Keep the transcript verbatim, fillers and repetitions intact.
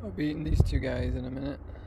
I'll be eating these two guys in a minute.